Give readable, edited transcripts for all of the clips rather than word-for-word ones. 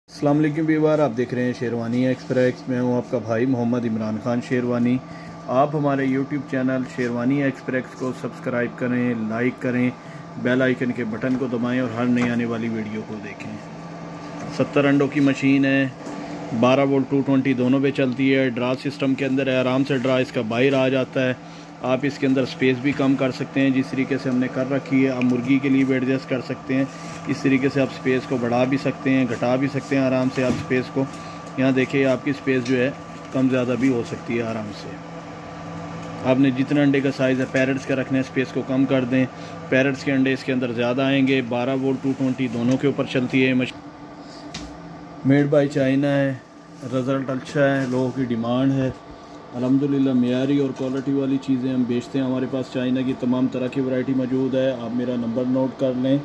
अस्सलाम वालेकुम व्यूअर, आप देख रहे हैं शेरवानी एक्सप्रेस। मैं हूं आपका भाई मोहम्मद इमरान खान शेरवानी। आप हमारे यूट्यूब चैनल शेरवानी एक्सप्रेस को सब्सक्राइब करें, लाइक करें, बेल आइकन के बटन को दबाएं और हर नई आने वाली वीडियो को देखें। 70 अंडों की मशीन है, 12 वोल्ट 220 दोनों पे चलती है। ड्रा सिस्टम के अंदर है, आराम से ड्रा इसका बाहर आ जाता है। आप इसके अंदर स्पेस भी कम कर सकते हैं, जिस तरीके से हमने कर रखी है। आप मुर्गी के लिए भी एडजस्ट कर सकते हैं, इस तरीके से आप स्पेस को बढ़ा भी सकते हैं, घटा भी सकते हैं आराम से। आप स्पेस को यहाँ देखिए, आपकी स्पेस जो है कम ज़्यादा भी हो सकती है आराम से। आपने जितना अंडे का साइज़ है पैरेट्स का रखना है, स्पेस को कम कर दें। पैरेट्स के अंडे इसके अंदर ज़्यादा आएंगे। 12 वोल्ट 220 दोनों के ऊपर चलती है मशीन। मेड बाय चाइना है, रिज़ल्ट अच्छा है, लोगों की डिमांड है अल्हम्दुलिल्लाह। मेयारी और क्वालिटी वाली चीज़ें हम बेचते हैं। हमारे पास चाइना की तमाम तरह की वैरायटी मौजूद है। आप मेरा नंबर नोट कर लें,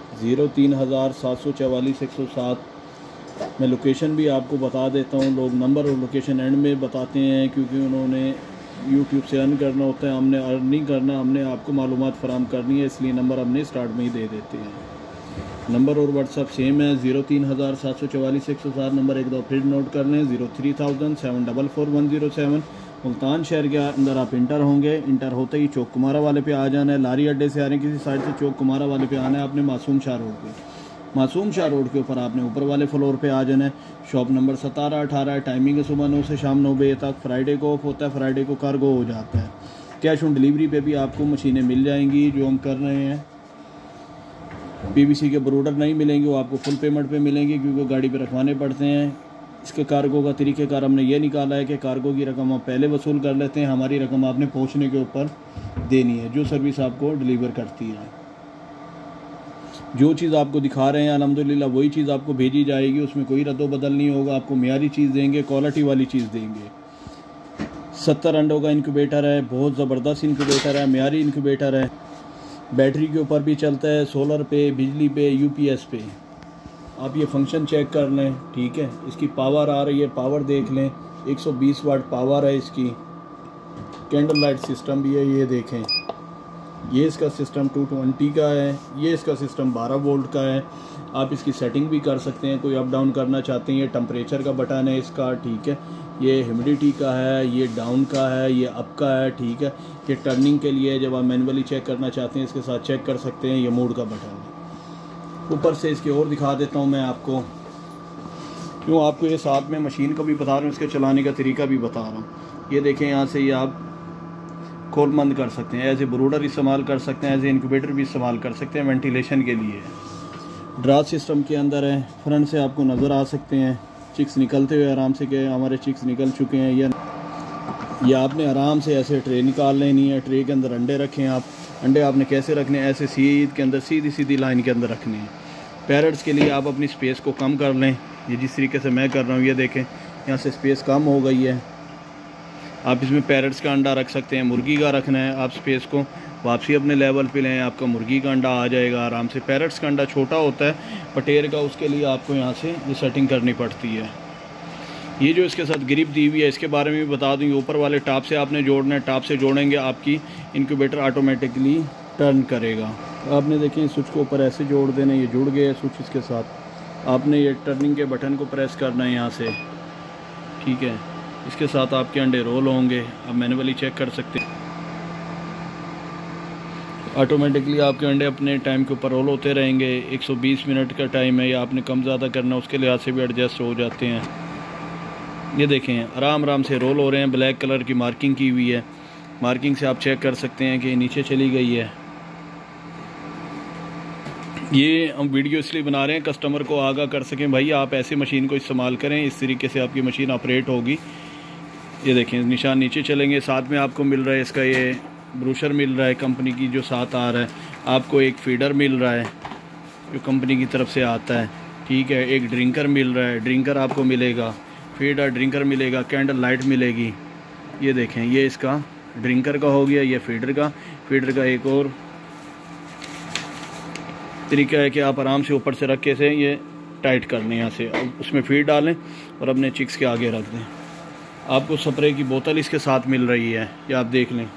03,744,107। मैं लोकेशन भी आपको बता देता हूँ। लोग नंबर और लोकेशन एंड में बताते हैं, क्योंकि उन्होंने यूट्यूब से अर्न करना होता है। हमने अर्न नहीं करना, हमने आपको मालूमात फराहम करनी है, इसलिए नंबर हमने स्टार्ट में ही दे देते हैं। नंबर और व्हाट्सअप सेम है, 03,744,107। नंबर एक दो फिर नोट कर लें, 03,744,107। मुल्तान शहर के अंदर आप इंटर होंगे। इंटर होते ही चौक कुमारा वाले पे आ जाना है। लारी अड्डे से आ रहे हैं किसी साइड से, चौक कुमारा वाले पे आना है आपने। मासूम शाह रोड पे, मासूम शाह रोड के ऊपर आपने ऊपर वाले फ्लोर पे आ जाना है। शॉप नंबर 17-18 है। टाइमिंग है सुबह 9 से शाम 9 बजे तक। फ्राइडे को ऑफ होता है, फ्राइडे को कार्गो हो जाता है। कैश ऑन डिलीवरी पे भी आपको मशीनें मिल जाएंगी। जो हम कर रहे हैं, पीवीसी के ब्रोडर नहीं मिलेंगे, वो आपको फुल पेमेंट पे मिलेंगे, क्योंकि गाड़ी पे रखवाने पड़ते हैं। इसके कार्गो का तरीक़ेकार हमने ये निकाला है कि कार्गो की रकम आप पहले वसूल कर लेते हैं, हमारी रकम आपने पहुंचने के ऊपर देनी है, जो सर्विस आपको डिलीवर करती है। जो चीज़ आपको दिखा रहे हैं अल्हम्दुलिल्लाह वही चीज़ आपको भेजी जाएगी, उसमें कोई रद्दो बदल नहीं होगा। आपको मेयारी चीज़ देंगे, क्वालिटी वाली चीज़ देंगे। 70 अंडों का इंक्यूबेटर है, बहुत ज़बरदस्त इंक्यूबेटर है, मेयारी इंक्यूबेटर है। बैटरी के ऊपर भी चलता है, सोलर पे, बिजली पे, यूपीएस पे। आप ये फंक्शन चेक कर लें, ठीक है। इसकी पावर आ रही है, पावर देख लें, 120 वाट पावर है इसकी। कैंडल लाइट सिस्टम भी है, ये देखें। ये इसका सिस्टम 220 का है, ये इसका सिस्टम 12 वोल्ट का है। आप इसकी सेटिंग भी कर सकते हैं, कोई अप डाउन करना चाहते हैं। ये टेम्परेचर का बटन है इसका, ठीक है। ये ह्यूमिडिटी का है, ये डाउन का है, ये अप का है, ठीक है। ये टर्निंग के लिए जब आप मैनुअली चेक करना चाहते हैं इसके साथ चेक कर सकते हैं। ये मोड का बटन है। ऊपर से इसके और दिखा देता हूँ मैं आपको, क्यों आपको ये साथ में मशीन को भी बता रहा हूँ, इसके चलाने का तरीका भी बता रहा हूँ। ये देखें, यहाँ से ये आप खोल बंद कर सकते हैं, एज ए ब्रूडर इस्तेमाल कर सकते हैं, एज ए इंक्यूबेटर भी इस्तेमाल कर सकते हैं, वेंटिलेशन के लिए। ड्रा सिस्टम के अंदर है। फ्रंट से आपको नज़र आ सकते हैं चिक्स निकलते हुए आराम से, कि हमारे चिक्स निकल चुके हैं। या आपने आराम से ऐसे ट्रे निकाल लेनी है, ट्रे के अंदर अंडे रखें आप। अंडे आपने कैसे रखने हैं, ऐसे सीध के अंदर सीधी सीधी लाइन के अंदर रखने हैं। पैरेट्स के लिए आप अपनी स्पेस को कम कर लें, ये जिस तरीके से मैं कर रहा हूँ। ये देखें, यहाँ से स्पेस कम हो गई है। आप इसमें पैरेट्स का अंडा रख सकते हैं, मुर्गी का रखना है, आप स्पेस को वापसी अपने लेवल पे लें, आपका मुर्गी का अंडा आ जाएगा आराम से। पैरेट्स का अंडा छोटा होता है पटेर का, उसके लिए आपको यहाँ से ये सेटिंग करनी पड़ती है। ये जो इसके साथ ग्रिप दी हुई है, इसके बारे में भी बता दूँ। ऊपर वाले टॉप से आपने जोड़ना है, टॉप से जोड़ेंगे आपकी इंक्यूबेटर ऑटोमेटिकली टर्न करेगा। आपने देखें स्विच को ऊपर ऐसे जोड़ देना, ये जुड़ गया है स्विच इसके साथ। आपने ये टर्निंग के बटन को प्रेस करना है यहाँ से, ठीक है। इसके साथ आपके अंडे रोल होंगे, आप मैनुअली चेक कर सकते हैं। ऑटोमेटिकली आपके अंडे अपने टाइम के ऊपर रोल होते रहेंगे। 120 मिनट का टाइम है, या आपने कम ज़्यादा करना उसके लिहाज से भी एडजस्ट हो जाते हैं। ये देखें, आराम आराम से रोल हो रहे हैं। ब्लैक कलर की मार्किंग की हुई है, मार्किंग से आप चेक कर सकते हैं कि नीचे चली गई है। ये हम वीडियो इसलिए बना रहे हैं कस्टमर को आगाह कर सकें, भाई आप ऐसे मशीन को इस्तेमाल करें, इस तरीके से आपकी मशीन ऑपरेट होगी। ये देखें, निशान नीचे चलेंगे। साथ में आपको मिल रहा है इसका ये ब्रूशर मिल रहा है कंपनी की, जो साथ आ रहा है। आपको एक फीडर मिल रहा है जो कंपनी की तरफ से आता है, ठीक है। एक ड्रिंकर मिल रहा है, ड्रिंकर आपको मिलेगा, फीडर ड्रिंकर मिलेगा, कैंडल लाइट मिलेगी। ये देखें, ये इसका ड्रिंकर का हो गया, ये फीडर का। फीडर का एक और तरीका है कि आप आराम से ऊपर से रख के से ये टाइट कर लें, यहाँ से उसमें फीड डालें और अपने चिक्स के आगे रख दें। आपको स्प्रे की बोतल इसके साथ मिल रही है, ये आप देख लें।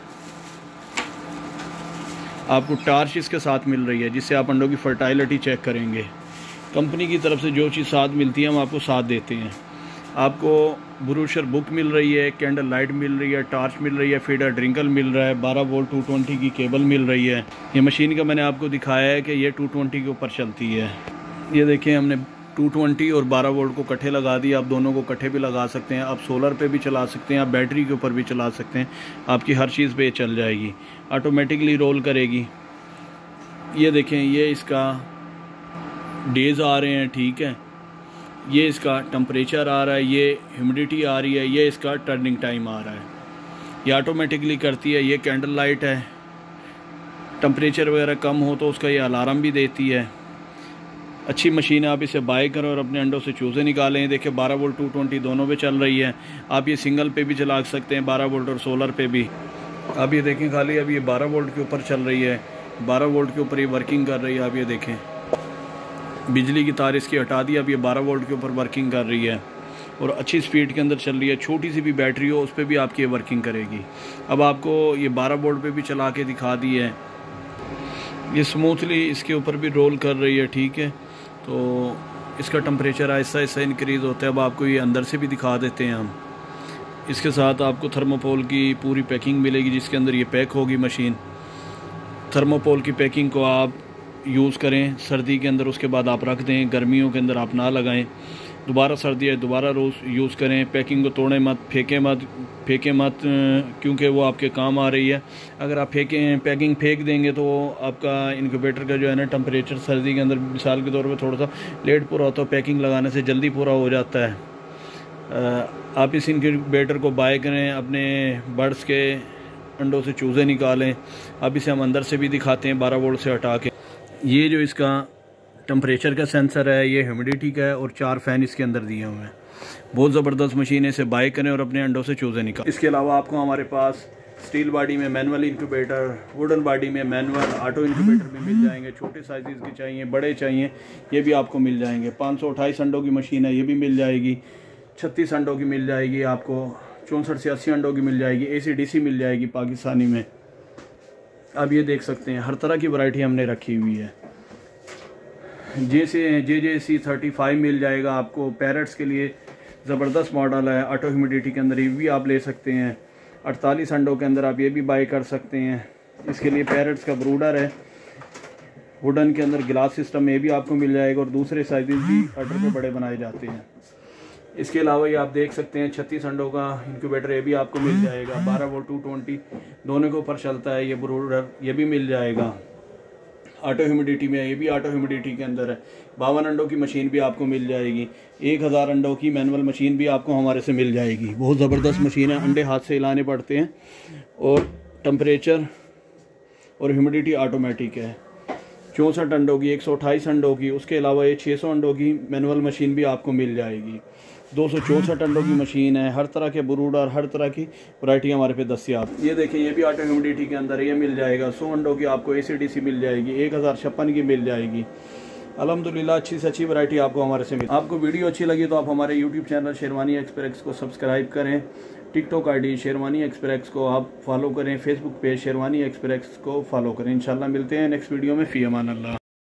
आपको टार्च इसके साथ मिल रही है, जिससे आप अंडों की फर्टाइलिटी चेक करेंगे। कंपनी की तरफ से जो चीज़ साथ मिलती है हम आपको साथ देते हैं। आपको ब्रूशर बुक मिल रही है, कैंडल लाइट मिल रही है, टॉर्च मिल रही है, फीडर ड्रिंकल मिल रहा है, 12 वोल्ट 220 की केबल मिल रही है। ये मशीन का मैंने आपको दिखाया है कि ये 220 के ऊपर चलती है। ये देखें, हमने 220 और 12 वोल्ट को इकट्ठे लगा दिया। आप दोनों को इकट्ठे भी लगा सकते हैं, आप सोलर पे भी चला सकते हैं, आप बैटरी के ऊपर भी चला सकते हैं, आपकी हर चीज़ पे चल जाएगी, ऑटोमेटिकली रोल करेगी। ये देखें, ये इसका डेज़ आ रहे हैं, ठीक है, ये इसका टेम्परेचर आ रहा है, ये ह्यूमिडिटी आ रही है, ये इसका टर्निंग टाइम आ रहा है, ये ऑटोमेटिकली करती है। ये कैंडल लाइट है, टेम्परेचर वगैरह कम हो तो उसका ये अलार्म भी देती है। अच्छी मशीन है, आप इसे बाय करें और अपने अंडों से चूज़े निकालें। देखिए 12 वोल्ट 220 दोनों पे चल रही है। आप ये सिंगल पे भी चला सकते हैं, 12 वोल्ट और सोलर पे भी। आप ये देखें, खाली अब ये 12 वोल्ट के ऊपर चल रही है, 12 वोल्ट के ऊपर ये वर्किंग कर रही है। आप ये देखें, बिजली की तार इसकी हटा दी, अब ये 12 वोल्ट के ऊपर वर्किंग कर रही है और अच्छी स्पीड के अंदर चल रही है। छोटी सी भी बैटरी हो उस पर भी आपकी ये वर्किंग करेगी। अब आपको ये 12 वोल्ट पे भी चला के दिखा दी है, ये स्मूथली इसके ऊपर भी रोल कर रही है, ठीक है। तो इसका टेम्परेचर आहिस्ता आहिस्ता इंक्रीज़ होता है। अब आपको ये अंदर से भी दिखा देते हैं हम। इसके साथ आपको थर्मोपोल की पूरी पैकिंग मिलेगी, जिसके अंदर ये पैक होगी मशीन। थर्मोपोल की पैकिंग को आप यूज़ करें सर्दी के अंदर, उसके बाद आप रख दें, गर्मियों के अंदर आप ना लगाएं। दोबारा सर्दी है, दोबारा रोज़ यूज़ करें। पैकिंग को तोड़ें मत, फेंकें मत, क्योंकि वो आपके काम आ रही है। अगर आप पैकिंग फेंक देंगे तो आपका इनक्यूबेटर का जो है ना टेम्परेचर सर्दी के अंदर मिसाल के तौर पे थोड़ा सा लेट पूरा होता है, पैकिंग लगाने से जल्दी पूरा हो जाता है। आप इस इनक्यूबेटर को बाय करें, अपने बर्ड्स के अंडों से चूज़े निकालें। अब इसे हम अंदर से भी दिखाते हैं 12 वोल्ट से हटा के। ये जो इसका टेम्परेचर का सेंसर है, ये ह्यूमिडिटी का है और 4 फ़ैन इसके अंदर दिए हुए हैं। बहुत ज़बरदस्त मशीन है, इसे बाय करें और अपने अंडों से चूज़े निकालें। इसके अलावा आपको हमारे पास स्टील बॉडी में मैनुअल इंक्यूबेटर, वुडन बॉडी में मैनुअल, ऑटो इंक्यूबेटर भी मिल जाएंगे। छोटे साइज़ के चाहिए, बड़े चाहिए, ये भी आपको मिल जाएंगे। 528 अंडों की मशीन है, ये भी मिल जाएगी। 36 अंडों की मिल जाएगी आपको, 64 से 80 अंडों की मिल जाएगी। AC/DC मिल जाएगी पाकिस्तानी में। आप ये देख सकते हैं, हर तरह की वैरायटी हमने रखी हुई है। जैसे JJC 35 मिल जाएगा आपको, पैरट्स के लिए ज़बरदस्त मॉडल है। ऑटो ह्यूमिडिटी के अंदर ये भी आप ले सकते हैं। 48 अंडों के अंदर आप ये भी बाय कर सकते हैं। इसके लिए पैरट्स का ब्रूडर है, वुडन के अंदर गिलास सिस्टम, ये भी आपको मिल जाएगा और दूसरे साइज़ भी ऑर्डर पे बड़े बनाए जाते हैं। इसके अलावा ये आप देख सकते हैं 36 अंडों का इंक्यूबेटर, ये भी आपको मिल जाएगा। 12 वोल्ट 220 दोनों के ऊपर चलता है ये ब्रूडर, ये भी मिल जाएगा। ऑटो ह्यूमिडिटी में, ये भी ऑटो ह्यूमिडिटी के अंदर है। 52 अंडों की मशीन भी आपको मिल जाएगी। 1000 अंडों की मैनुअल मशीन भी आपको हमारे से मिल जाएगी। बहुत ज़बरदस्त मशीन है, अंडे हाथ से हिलाने पड़ते हैं और टेम्परेचर और ह्यूमिडिटी ऑटोमेटिक है। 64 अंडों की, 128 अंडों की, उसके अलावा ये 600 अंडों की मैनुअल मशीन भी आपको मिल जाएगी। 264 अंडों की मशीन है। हर तरह के ब्रूडर, हर तरह की वैरायटी हमारे पे दस्तियाब। ये देखें, ये भी ऑटो ह्यूमिडिटी के अंदर ये मिल जाएगा। 100 अंडों की आपको AC/DC मिल जाएगी, 1056 की मिल जाएगी। अल्हम्दुलिल्लाह अच्छी से अच्छी वैरायटी आपको हमारे से मिल। आपको वीडियो अच्छी लगी तो आप हमारे यूट्यूब चैनल शेरवानी एक्सप्रेस को सब्सक्राइब करें। टिकटॉक ID शेरवानी एक्सप्रेस को आप फॉलो करें। फेसबुक पेज शेरवानी एक्सप्रेस को फॉलो करें। इंशाल्लाह मिलते हैं नेक्स्ट वीडियो में। फ़ी अमान अल्लाह।